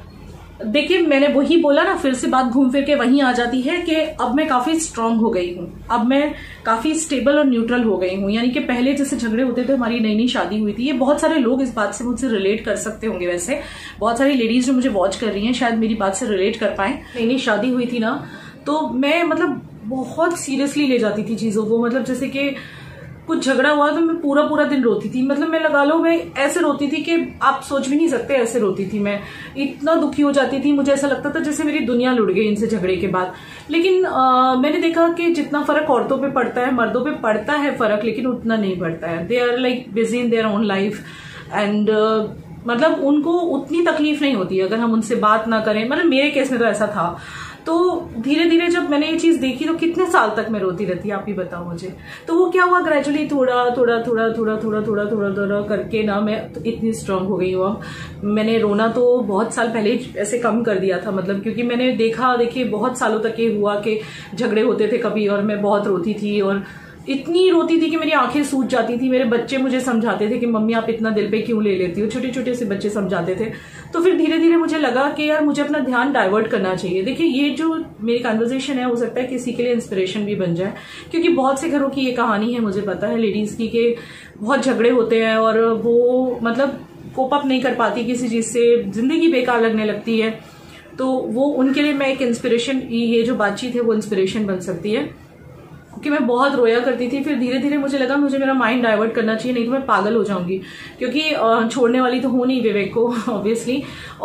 देखिए मैंने वही बोला ना, फिर से बात घूम फिर के वहीं आ जाती है कि अब मैं काफी स्ट्रांग हो गई हूँ, अब मैं काफी स्टेबल और न्यूट्रल हो गई हूँ। यानी कि पहले जैसे झगड़े होते थे, हमारी नई नई शादी हुई थी, ये बहुत सारे लोग इस बात से मुझसे रिलेट कर सकते होंगे। वैसे बहुत सारी लेडीज जो मुझे वॉच कर रही हैं शायद मेरी बात से रिलेट कर पाए। नई नई शादी हुई थी ना, तो मैं मतलब बहुत सीरियसली ले जाती थी चीजों को। मतलब जैसे कि कुछ झगड़ा हुआ तो मैं पूरा पूरा दिन रोती थी। मतलब मैं लगा लो मैं ऐसे रोती थी कि आप सोच भी नहीं सकते, ऐसे रोती थी मैं। इतना दुखी हो जाती थी, मुझे ऐसा लगता था जैसे मेरी दुनिया लुट गई इनसे झगड़े के बाद। लेकिन मैंने देखा कि जितना फर्क औरतों पे पड़ता है, मर्दों पे पड़ता है फर्क, लेकिन उतना नहीं पड़ता है। They are like busy in their own life and मतलब उनको उतनी तकलीफ नहीं होती अगर हम उनसे बात ना करें। मतलब मेरे केस में तो ऐसा था। तो धीरे धीरे जब मैंने ये चीज देखी तो कितने साल तक मैं रोती रहती, आप ही बताओ मुझे। तो वो क्या हुआ, ग्रेजुअली थोड़ा थोड़ा थोड़ा थोड़ा थोड़ा थोड़ा थोड़ा थोड़ा करके ना मैं तो इतनी स्ट्रांग हो गई हूँ। मैंने रोना तो बहुत साल पहले ऐसे कम कर दिया था, मतलब क्योंकि मैंने देखा, देखिए बहुत सालों तक ये हुआ कि झगड़े होते थे कभी और मैं बहुत रोती थी, और इतनी रोती थी कि मेरी आंखें सूज जाती थी। मेरे बच्चे मुझे समझाते थे कि मम्मी आप इतना दिल पे क्यों ले लेती हो, छोटे छोटे से बच्चे समझाते थे। तो फिर धीरे धीरे मुझे लगा कि यार मुझे अपना ध्यान डाइवर्ट करना चाहिए। देखिए ये जो मेरी कन्वर्सेशन है हो सकता है किसी के लिए इंस्पिरेशन भी बन जाए, क्योंकि बहुत से घरों की ये कहानी है, मुझे पता है लेडीज की, कि बहुत झगड़े होते हैं और वो मतलब कोप अप नहीं कर पाती किसी चीज से, जिंदगी बेकार लगने लगती है। तो वो उनके लिए मैं एक इंस्पिरेशन, ये जो बातचीत है वो इंस्पिरेशन बन सकती है। कि मैं बहुत रोया करती थी, फिर धीरे धीरे मुझे लगा मुझे मेरा माइंड डाइवर्ट करना चाहिए, नहीं तो मैं पागल हो जाऊंगी। क्योंकि छोड़ने वाली तो हूं नहीं विवेक को ऑब्वियसली,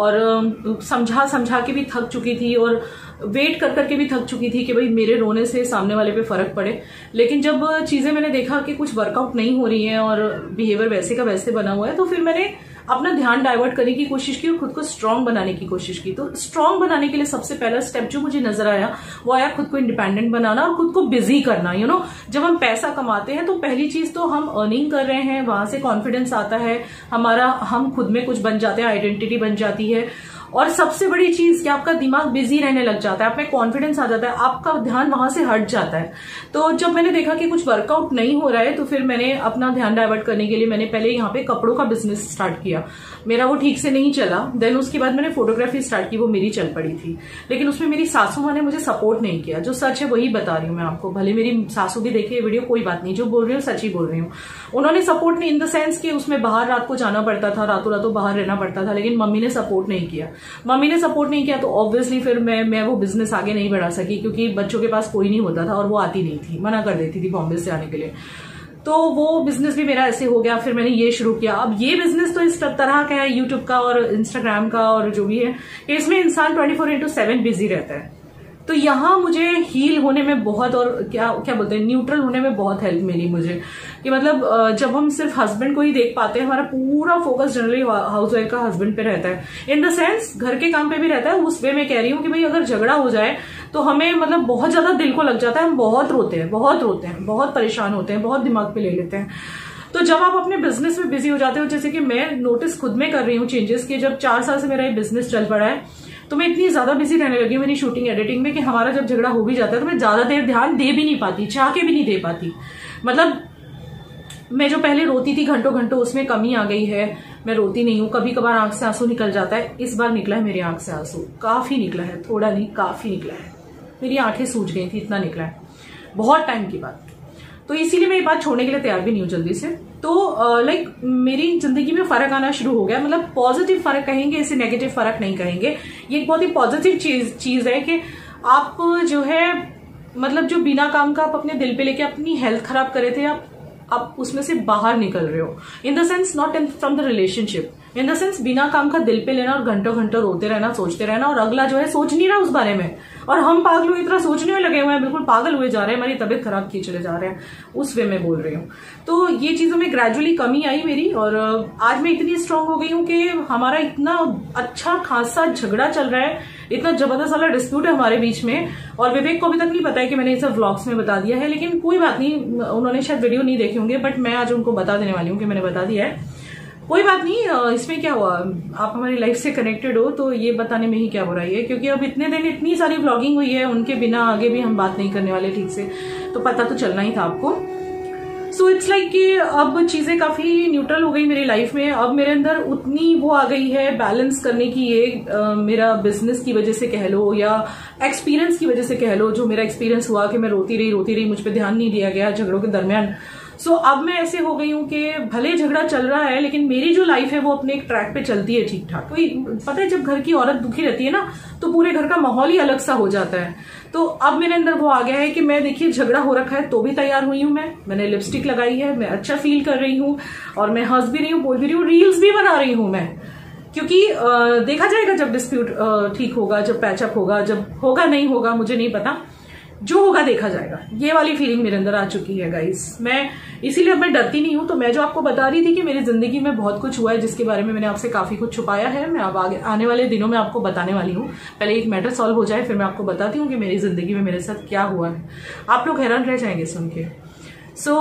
और समझा समझा के भी थक चुकी थी और वेट कर करके भी थक चुकी थी कि भाई मेरे रोने से सामने वाले पे फर्क पड़े। लेकिन जब चीजें मैंने देखा कि कुछ वर्कआउट नहीं हो रही हैं और बिहेवियर वैसे का वैसे बना हुआ है, तो फिर मैंने अपना ध्यान डाइवर्ट करने की कोशिश की और खुद को स्ट्रांग बनाने की कोशिश की। तो स्ट्रांग बनाने के लिए सबसे पहला स्टेप जो मुझे नजर आया वो आया खुद को इंडिपेंडेंट बनाना और खुद को बिजी करना। यू नो, जब हम पैसा कमाते हैं तो पहली चीज तो हम अर्निंग कर रहे हैं, वहां से कॉन्फिडेंस आता है हमारा, हम खुद में कुछ बन जाते हैं, आइडेंटिटी बन जाती है। और सबसे बड़ी चीज कि आपका दिमाग बिजी रहने लग जाता है, आप में कॉन्फिडेंस आ जाता है, आपका ध्यान वहां से हट जाता है। तो जब मैंने देखा कि कुछ वर्कआउट नहीं हो रहा है तो फिर मैंने अपना ध्यान डाइवर्ट करने के लिए मैंने पहले यहाँ पे कपड़ों का बिजनेस स्टार्ट किया। मेरा वो ठीक से नहीं चला। देन उसके बाद मैंने फोटोग्राफी स्टार्ट की, वो मेरी चल पड़ी थी, लेकिन उसमें मेरी सासू माँ ने मुझे सपोर्ट नहीं किया। जो सच है वही बता रही हूँ मैं आपको, भले मेरी सासू भी देखे वीडियो, कोई बात नहीं, जो बोल रही हूँ सच ही बोल रही हूँ। उन्होंने सपोर्ट नहीं इन द सेंस कि उसमें बाहर रात को जाना पड़ता था, रातों रातों बाहर रहना पड़ता था, लेकिन मम्मी ने सपोर्ट नहीं किया। मम्मी ने सपोर्ट नहीं किया तो ऑब्वियसली फिर मैं वो बिजनेस आगे नहीं बढ़ा सकी, क्योंकि बच्चों के पास कोई नहीं होता था और वो आती नहीं थी, मना कर देती थी बॉम्बे से आने के लिए। तो वो बिजनेस भी मेरा ऐसे हो गया। फिर मैंने ये शुरू किया। अब ये बिजनेस तो इस तरह का है, यूट्यूब का और इंस्टाग्राम का और जो भी है, इसमें इंसान 24/7 बिजी रहता है। तो यहाँ मुझे हील होने में बहुत, और क्या बोलते हैं, न्यूट्रल होने में बहुत हेल्प मिली मुझे। कि मतलब जब हम सिर्फ हस्बैंड को ही देख पाते हैं, हमारा पूरा फोकस जनरली हाउसवाइफ का हस्बैंड पे रहता है, इन द सेंस घर के काम पे भी रहता है। उस वे में कह रही हूँ कि भाई अगर झगड़ा हो जाए तो हमें मतलब बहुत ज्यादा दिल को लग जाता है, हम बहुत रोते हैं, बहुत रोते हैं, बहुत परेशान होते हैं, बहुत दिमाग पे ले लेते हैं। तो जब आप अपने बिजनेस में बिजी हो जाते हो, जैसे कि मैं नोटिस खुद में कर रही हूँ चेंजेस के, जब 4 साल से मेरा ये बिजनेस चल पड़ा है तो मैं इतनी ज्यादा बिजी रहने लगी हूँ मेरी शूटिंग एडिटिंग में कि हमारा जब झगड़ा हो भी जाता है तो मैं ज्यादा देर ध्यान दे भी नहीं पाती, चाह के भी नहीं दे पाती। मतलब मैं जो पहले रोती थी घंटों घंटों, उसमें कमी आ गई है, मैं रोती नहीं हूँ। कभी कभार आंख से आंसू निकल जाता है, इस बार निकला है मेरी आंख से आंसू, काफी निकला है, थोड़ा नहीं काफी निकला है, मेरी आंखें सूज गई थी, इतना निकला है, बहुत टाइम की बात। तो इसीलिए मैं ये बात छोड़ने के लिए तैयार भी नहीं हूँ जल्दी से। तो लाइक मेरी जिंदगी में फर्क आना शुरू हो गया, मतलब पॉजिटिव फर्क कहेंगे, इसे नेगेटिव फर्क नहीं कहेंगे। ये एक बहुत ही पॉजिटिव चीज है कि आप जो है मतलब जो बिना काम का आप अपने दिल पे लेके अपनी हेल्थ खराब करे थे, आप उसमें से बाहर निकल रहे हो। In the sense not from the relationship, in the sense बिना काम का दिल पे लेना और घंटों घंटों रोते रहना, सोचते रहना, और अगला जो है सोच नहीं रहा उस बारे में, और हम पागलों की तरह सोचने में लगे हुए हैं, बिल्कुल पागल हुए जा रहे हैं, हमारी तबीयत खराब किए चले जा रहे हैं, उस वे में बोल रही हूँ। तो ये चीजों में ग्रेजुअली कमी आई मेरी, और आज मैं इतनी स्ट्रांग हो गई हूँ कि हमारा इतना अच्छा खासा झगड़ा चल रहा है, इतना जबरदस्त वाला डिस्प्यूट है हमारे बीच में, और विवेक को अभी तक नहीं पता है कि मैंने इसे व्लॉग्स में बता दिया है, लेकिन कोई बात नहीं, उन्होंने शायद वीडियो नहीं देखे होंगे, बट मैं आज उनको बता देने वाली हूँ कि मैंने बता दिया है। कोई बात नहीं, इसमें क्या हुआ, आप हमारी लाइफ से कनेक्टेड हो तो ये बताने में ही क्या बुराई है, क्योंकि अब इतने दिन इतनी सारी व्लॉगिंग हुई है, उनके बिना आगे भी हम बात नहीं करने वाले ठीक से, तो पता तो चलना ही था आपको। सो इट्स लाइक कि अब चीजें काफी न्यूट्रल हो गई मेरी लाइफ में, अब मेरे अंदर उतनी वो आ गई है बैलेंस करने की, ये मेरा बिजनेस की वजह से कह लो या एक्सपीरियंस की वजह से कह लो, जो मेरा एक्सपीरियंस हुआ कि मैं रोती रही, मुझ पर ध्यान नहीं दिया गया झगड़ों के दरमियान। सो अब मैं ऐसे हो गई हूँ कि भले झगड़ा चल रहा है, लेकिन मेरी जो लाइफ है वो अपने एक ट्रैक पे चलती है ठीक ठाक। कोई पता है, जब घर की औरत दुखी रहती है ना तो पूरे घर का माहौल ही अलग सा हो जाता है। तो अब मेरे अंदर वो आ गया है कि मैं देखिए झगड़ा हो रखा है तो भी तैयार हुई हूँ, मैंने लिपस्टिक लगाई है, मैं अच्छा फील कर रही हूँ, और मैं हंस भी रही हूँ, बोल भी रही हूँ, रील्स भी बना रही हूँ मैं, क्योंकि देखा जाएगा जब डिस्प्यूट ठीक होगा, जब पैचअप होगा, जब होगा नहीं होगा मुझे नहीं पता, जो होगा देखा जाएगा। ये वाली फीलिंग मेरे अंदर आ चुकी है गाइस। मैं इसीलिए अब मैं डरती नहीं हूं। तो मैं जो आपको बता रही थी कि मेरी जिंदगी में बहुत कुछ हुआ है जिसके बारे में मैंने आपसे काफी कुछ छुपाया है, मैं अब आने वाले दिनों में आपको बताने वाली हूँ। पहले एक मैटर सॉल्व हो जाए, फिर मैं आपको बताती हूँ कि मेरी जिंदगी में मेरे साथ क्या हुआ है। आप लोग हैरान रह जाएंगे सुन के। सो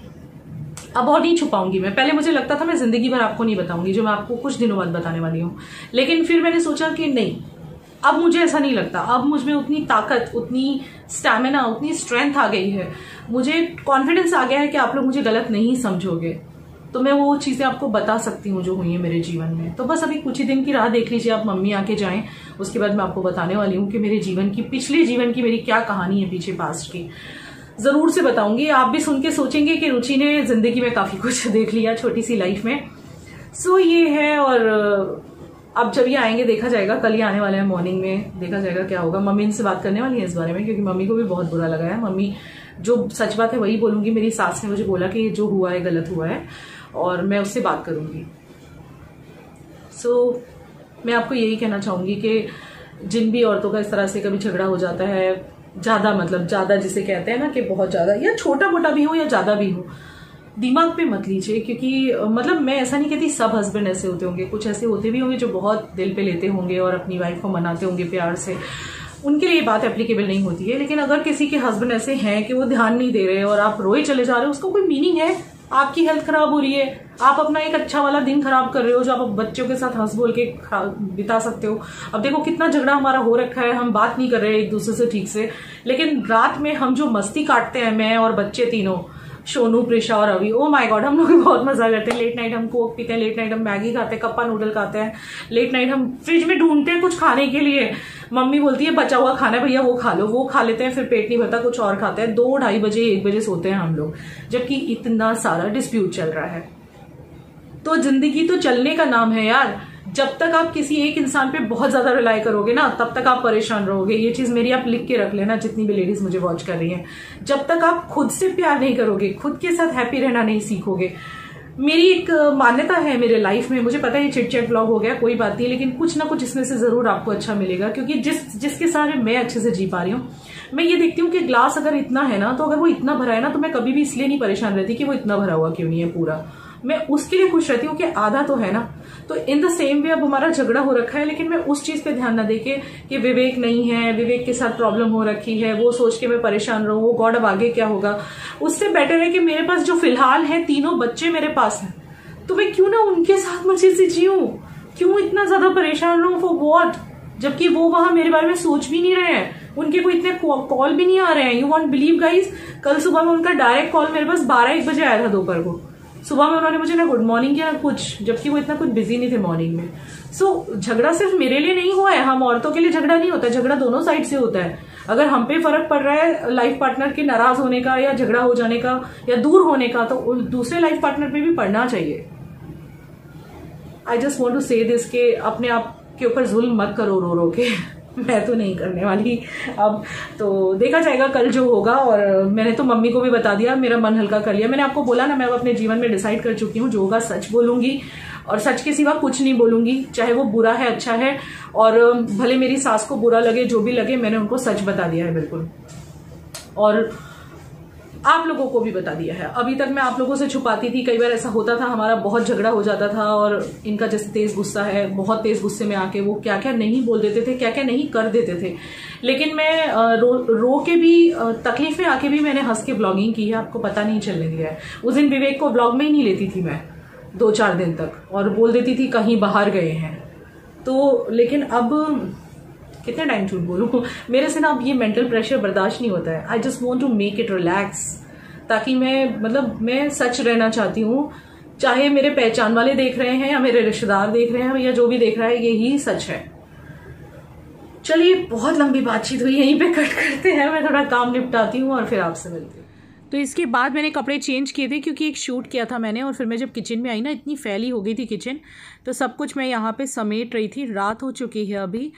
अब और नहीं छुपाऊंगी मैं। पहले मुझे लगता था मैं जिंदगी भर आपको नहीं बताऊंगी, जो मैं आपको कुछ दिनों बाद बताने वाली हूँ, लेकिन फिर मैंने सोचा कि नहीं, अब मुझे ऐसा नहीं लगता। अब मुझ में उतनी ताकत, उतनी स्टैमिना, उतनी स्ट्रेंथ आ गई है, मुझे कॉन्फिडेंस आ गया है कि आप लोग मुझे गलत नहीं समझोगे, तो मैं वो चीजें आपको बता सकती हूँ जो हुई है मेरे जीवन में। तो बस अभी कुछ ही दिन की राह देख लीजिए, आप मम्मी आके जाएं, उसके बाद मैं आपको बताने वाली हूँ कि मेरे जीवन की, पिछले जीवन की मेरी क्या कहानी है पीछे, पास्ट की, जरूर से बताऊंगी। आप भी सुन के सोचेंगे कि रुचि ने जिंदगी में काफी कुछ देख लिया छोटी सी लाइफ में। सो ये है, और अब जब ये आएंगे देखा जाएगा, कल ही आने वाले हैं मॉर्निंग में, देखा जाएगा क्या होगा। मम्मी इनसे बात करने वाली है इस बारे में, क्योंकि मम्मी को भी बहुत बुरा लगा है। मम्मी जो सच बात है वही बोलूंगी। मेरी सास ने मुझे बोला कि जो हुआ है गलत हुआ है, और मैं उससे बात करूंगी। सो मैं आपको यही कहना चाहूंगी कि जिन भी औरतों का इस तरह से कभी झगड़ा हो जाता है, ज्यादा मतलब ज्यादा जिसे कहते हैं ना कि बहुत ज्यादा, या छोटा मोटा भी हो या ज्यादा भी हो, दिमाग पे मत लीजिए। क्योंकि मतलब मैं ऐसा नहीं कहती सब हस्बैंड ऐसे होते होंगे, कुछ ऐसे होते भी होंगे जो बहुत दिल पे लेते होंगे और अपनी वाइफ को मनाते होंगे प्यार से, उनके लिए ये बात एप्लीकेबल नहीं होती है। लेकिन अगर किसी के हस्बैंड ऐसे हैं कि वो ध्यान नहीं दे रहे और आप रोए चले जा रहे हो, उसका कोई मीनिंग है? आपकी हेल्थ खराब हो रही है, आप अपना एक अच्छा वाला दिन खराब कर रहे हो जो आप बच्चों के साथ हंस बोल के बिता सकते हो। अब देखो कितना झगड़ा हमारा हो रखा है, हम बात नहीं कर रहे एक दूसरे से ठीक से, लेकिन रात में हम जो मस्ती काटते हैं, मैं और बच्चे तीनों, सोनू, प्रिशा और अभी, ओ माय गॉड, हम लोग बहुत मजा करते हैं। लेट नाइट हम कोक पीते हैं, लेट नाइट हम मैगी खाते हैं, कप्पा नूडल खाते हैं, लेट नाइट हम फ्रिज में ढूंढते हैं कुछ खाने के लिए। मम्मी बोलती है बचा हुआ खाना है भैया, वो खा लो, वो खा लेते हैं, फिर पेट नहीं भरता, कुछ और खाते हैं। 2, 2:30 बजे, 1 बजे सोते हैं हम लोग, जबकि इतना सारा डिस्प्यूट चल रहा है। तो जिंदगी तो चलने का नाम है यार। जब तक आप किसी एक इंसान पे बहुत ज्यादा रिलाई करोगे ना, तब तक आप परेशान रहोगे। ये चीज मेरी आप लिख के रख लेना, जितनी भी लेडीज मुझे वॉच कर रही हैं। जब तक आप खुद से प्यार नहीं करोगे, खुद के साथ हैप्पी रहना नहीं सीखोगे। मेरी एक मान्यता है मेरे लाइफ में, मुझे पता है ये चिट-चैट व्लॉग हो गया, कोई बात नहीं, लेकिन कुछ ना कुछ इसमें से जरूर आपको अच्छा मिलेगा, क्योंकि जिसके साथ मैं अच्छे से जी पा रही हूँ। मैं ये देखती हूँ कि ग्लास अगर इतना है ना, तो अगर वो इतना भरा है ना, तो मैं कभी भी इसलिए नहीं परेशान रहती कि वो इतना भरा हुआ क्यों नहीं है पूरा। मैं उसके लिए खुश रहती हूँ कि आधा तो है ना। तो इन द सेम वे अब हमारा झगड़ा हो रखा है, लेकिन मैं उस चीज पे ध्यान ना देके कि विवेक नहीं है, विवेक के साथ प्रॉब्लम हो रखी है, वो सोच के मैं परेशान रहूं, वो गॉड अब आगे क्या होगा। उससे बेटर है कि मेरे पास जो फिलहाल है 3 बच्चे मेरे पास हैं, तो मैं क्यों ना उनके साथ मजे से जीऊं, क्यों इतना ज्यादा परेशान रहूं फॉर व्हाट, जबकि वो वहां मेरे बारे में सोच भी नहीं रहे हैं, उनके कोई इतने कॉल भी नहीं आ रहे हैं। यू वॉन्ट बिलीव गाइज, कल सुबह में उनका डायरेक्ट कॉल मेरे पास 12-1 बजे आया था दोपहर को। सुबह में उन्होंने मुझे ना गुड मॉर्निंग किया ना कुछ, जबकि वो इतना कुछ बिजी नहीं थे मॉर्निंग में। सो झगड़ा सिर्फ मेरे लिए नहीं हुआ है, हम औरतों के लिए झगड़ा नहीं होता, झगड़ा दोनों साइड से होता है। अगर हम पे फर्क पड़ रहा है लाइफ पार्टनर के नाराज होने का या झगड़ा हो जाने का या दूर होने का, तो दूसरे लाइफ पार्टनर पे भी पड़ना चाहिए। I just want to say this के अपने आप के ऊपर जुल्म मत करो रो रो के। मैं तो नहीं करने वाली अब, तो देखा जाएगा कल जो होगा। और मैंने तो मम्मी को भी बता दिया, मेरा मन हल्का कर लिया। मैंने आपको बोला ना, मैं अब अपने जीवन में डिसाइड कर चुकी हूँ, जो होगा सच बोलूंगी और सच के सिवा कुछ नहीं बोलूंगी, चाहे वो बुरा है अच्छा है। और भले मेरी सास को बुरा लगे, जो भी लगे, मैंने उनको सच बता दिया है बिल्कुल, और आप लोगों को भी बता दिया है। अभी तक मैं आप लोगों से छुपाती थी, कई बार ऐसा होता था, हमारा बहुत झगड़ा हो जाता था और इनका जैसे तेज गुस्सा है, बहुत तेज गुस्से में आके वो क्या क्या नहीं बोल देते थे, क्या क्या नहीं कर देते थे। लेकिन मैं रो के भी, तकलीफ में आके भी मैंने हंस के ब्लॉगिंग की है, आपको पता नहीं चलने दिया है। उस दिन विवेक को ब्लॉग में ही नहीं लेती थी मैं 2-4 दिन तक, और बोल देती थी कहीं बाहर गए हैं। तो लेकिन अब कितने टाइम झूठ बोलूं, मेरे से ना अब ये मेंटल प्रेशर बर्दाश्त नहीं होता है। I just want to make it relax, ताकि मैं सच रहना चाहती हूँ, चाहे मेरे पहचान वाले देख रहे हैं या मेरे रिश्तेदार देख रहे हैं या जो भी देख रहा है, यही सच है। चलिए, बहुत लंबी बातचीत हुई, यहीं पे कट करते हैं। मैं थोड़ा काम निपटाती हूँ और फिर आपसे मिलती हूँ। तो इसके बाद मैंने कपड़े चेंज किए थे, क्योंकि एक शूट किया था मैंने, और फिर मैं जब किचन में आई ना, इतनी फैली हो गई थी किचन, तो सब कुछ मैं यहाँ पे समेट रही थी। रात हो चुकी है अभी,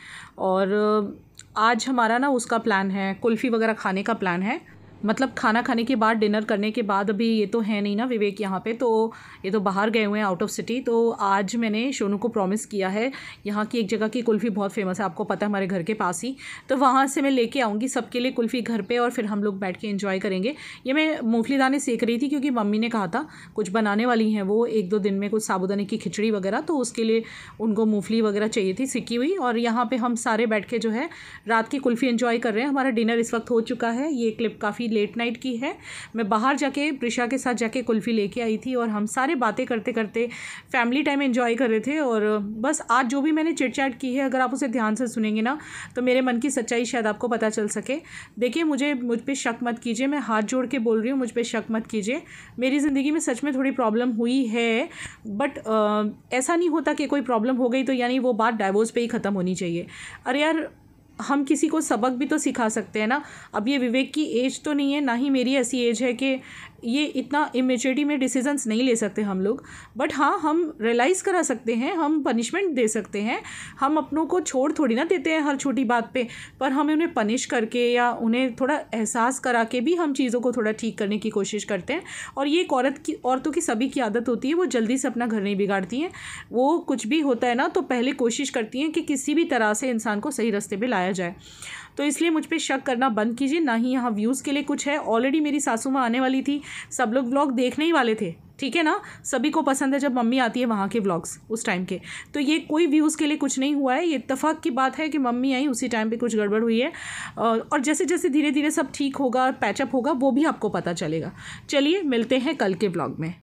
और आज हमारा ना उसका प्लान है, कुल्फ़ी वगैरह खाने का प्लान है। मतलब खाना खाने के बाद, डिनर करने के बाद। अभी ये तो है नहीं ना विवेक यहाँ पे, तो ये तो बाहर गए हुए हैं आउट ऑफ सिटी। तो आज मैंने शोनू को प्रॉमिस किया है, यहाँ की एक जगह की कुल्फ़ी बहुत फेमस है, आपको पता है, हमारे घर के पास ही, तो वहाँ से मैं लेके आऊँगी सबके लिए कुल्फ़ी घर पे, और फिर हम लोग बैठ के एंजॉय करेंगे। ये मैं मूँगफली दाने सेक रही थी, क्योंकि मम्मी ने कहा था कुछ बनाने वाली हैं वो 1-2 दिन में, कुछ साबूदाने की खिचड़ी वगैरह, तो उसके लिए उनको मूँगफली वगैरह चाहिए थी सिकी हुई। और यहाँ पर हम सारे बैठ के जो है रात की कुल्फ़ी एंजॉय कर रहे हैं। हमारा डिनर इस वक्त हो चुका है। ये क्लिप काफ़ी लेट नाइट की है। मैं बाहर जाके प्रिशा के साथ जाके कुल्फ़ी लेके आई थी, और हम सारे बातें करते करते फैमिली टाइम एंजॉय कर रहे थे। और बस आज जो भी मैंने चिट चैट की है, अगर आप उसे ध्यान से सुनेंगे ना, तो मेरे मन की सच्चाई शायद आपको पता चल सके। देखिए, मुझ पे शक मत कीजिए, मैं हाथ जोड़ के बोल रही हूँ, मुझ पे शक मत कीजिए। मेरी ज़िंदगी में सच में थोड़ी प्रॉब्लम हुई है, बट ऐसा नहीं होता कि कोई प्रॉब्लम हो गई तो यानी वो बात डाइवोर्स पे ही ख़त्म होनी चाहिए। अरे यार, हम किसी को सबक भी तो सिखा सकते हैं ना। अब ये विवेक की एज तो नहीं है, ना ही मेरी ऐसी एज है कि ये इतना इमेच्योरिटी में डिसीजंस नहीं ले सकते हम लोग। बट हाँ, हम रियलाइज़ करा सकते हैं, हम पनिशमेंट दे सकते हैं। हम अपनों को छोड़ थोड़ी ना देते हैं हर छोटी बात पे, पर हमें उन्हें पनिश करके या उन्हें थोड़ा एहसास करा के भी हम चीज़ों को थोड़ा ठीक करने की कोशिश करते हैं। और ये एक औरतों की सभी की आदत होती है, वो जल्दी से अपना घर नहीं बिगाड़ती हैं। वो कुछ भी होता है ना, तो पहले कोशिश करती हैं कि किसी भी तरह से इंसान को सही रास्ते पे लाया जाए। तो इसलिए मुझ पे शक करना बंद कीजिए। ना ही यहाँ व्यूज़ के लिए कुछ है। ऑलरेडी मेरी सासू माँ आने वाली थी, सब लोग व्लॉग देखने ही वाले थे, ठीक है ना। सभी को पसंद है जब मम्मी आती है वहाँ के व्लॉग्स उस टाइम के। तो ये कोई व्यूज़ के लिए कुछ नहीं हुआ है, ये इत्तेफाक की बात है कि मम्मी आई उसी टाइम पे कुछ गड़बड़ हुई है। और जैसे जैसे धीरे धीरे सब ठीक होगा, पैचअप होगा, वो भी आपको पता चलेगा। चलिए, मिलते हैं कल के व्लॉग में।